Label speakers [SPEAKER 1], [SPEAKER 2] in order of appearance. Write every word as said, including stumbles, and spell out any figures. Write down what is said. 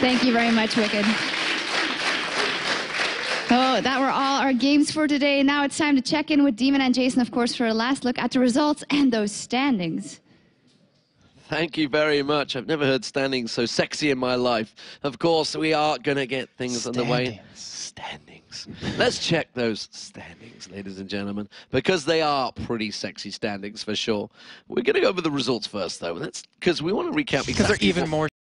[SPEAKER 1] Thank you very much, Wicked. Oh, that were all our games for today. Now it's time to check in with Deman and Jason, of course, for a last look at the results and those standings.
[SPEAKER 2] Thank you very much. I've never heard standings so sexy in my life. Of course, we are going to get things
[SPEAKER 3] standings.
[SPEAKER 2] underway. Standings. Let's check those standings, ladies and gentlemen, because they are pretty sexy standings for sure. We're going to go over the results first, though. That's because we want to recap
[SPEAKER 3] because they're even more